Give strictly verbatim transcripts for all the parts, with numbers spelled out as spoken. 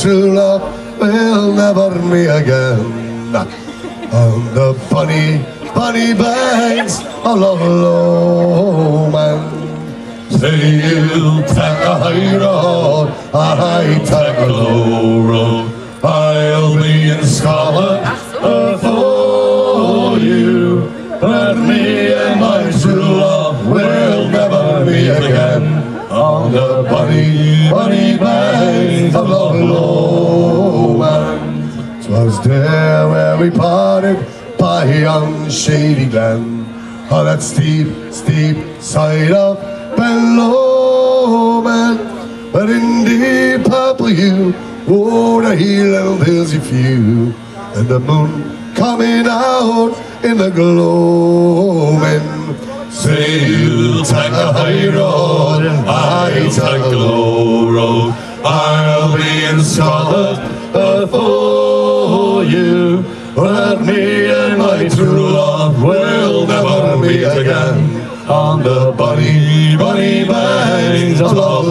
true love will never meet again. On the bunny, bunny banks of Loch Lomond. Say you'll take a high road, and I take a low road. I'll be in Scotland for you, but me and my true love will never meet again. On the bunny, bunny banks of Loch Lomond. 'Twas there where we parted by yon shady glen, on that steep, steep side of Ben Lomond. But in deep purple hue, oh, the hill hills you few, and the moon coming out in the gloaming. Say you'll take the high road, I take the low road. I'll be in Scotland for you, but me and my true love will never meet again. On the bunny, bunny banks of Loch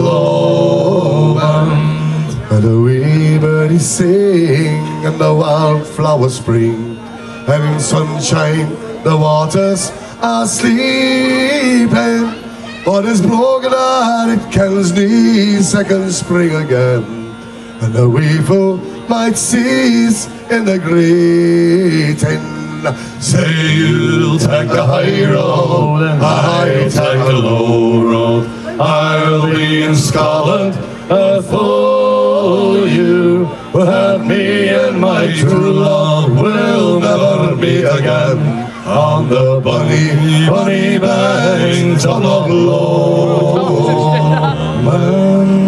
Lomond. And the wee birdies sing and the wildflowers spring, and in sunshine the waters are sleeping. But it's broken hearted Ken's knee second spring again, and the weevil might cease in the greeting. Say you'll take the high road and I take the low road. I'll be in Scotland for you, but me and my true love will never meet again. On the bunny, bunny banks of Loch Lomond.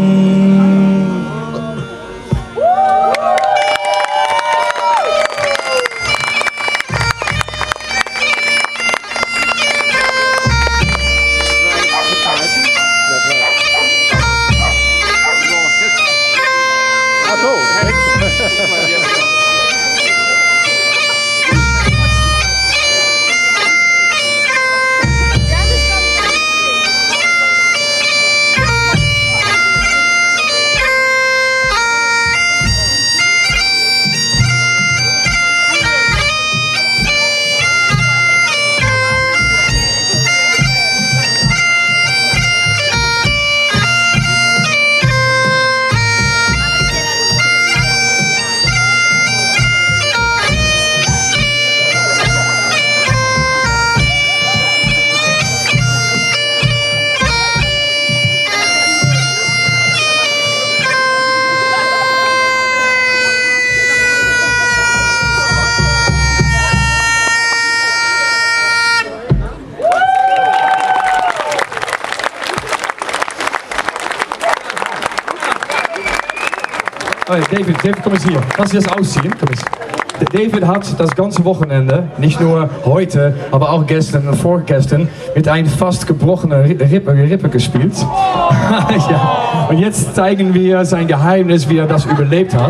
Oh ja, David, David, komm jetzt hier. Lass dich das ausziehen. Komm jetzt. David hat das ganze Wochenende, nicht nur heute, aber auch gestern und vorgestern, mit einem fast gebrochenen Rippe, Rippe gespielt. Ja. Und jetzt zeigen wir sein Geheimnis, wie er das überlebt hat.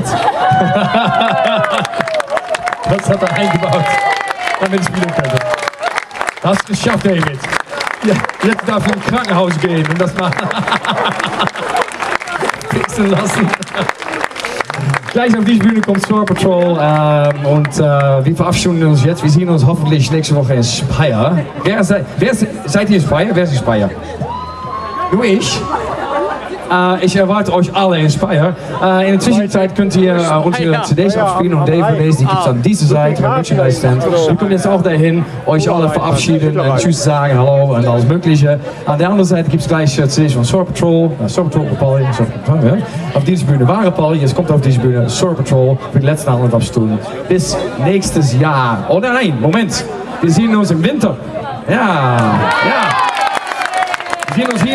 Das hat er eingebaut, damit es spielen könnte. Hast es geschafft, David. Ja, jetzt darf er ins Krankenhaus gehen und das mal fixen lassen. Gleich auf diese Bühne kommt Star Patrol ähm, und äh, wir verabschieden uns jetzt. Wir sehen uns hoffentlich nächste Woche in Speyer. Wer, sei, wer seid ihr in Speyer? Wer ist in Speyer? Du, ich? Äh, ich erwarte euch alle in Speyer. Äh, in der Zwischenzeit könnt ihr äh, unsere C Ds abspielen und D V Ds, die gibt es an dieser Seite beim Merchandise Stand. Wir kommen jetzt auch dahin, euch alle verabschieden, äh, Tschüss sagen, Hallo und alles Mögliche. An der anderen Seite gibt es gleich äh, C Ds von Star Patrol, äh, Star Patrol Paul, ja. Auf dieser Bühne waren Paul, jetzt kommt auf diese Bühne Star Patrol für die letzten anderthalb Stunden. Bis nächstes Jahr. Oh nein, Moment, wir sehen uns im Winter. Ja, ja. Wir sehen uns hier.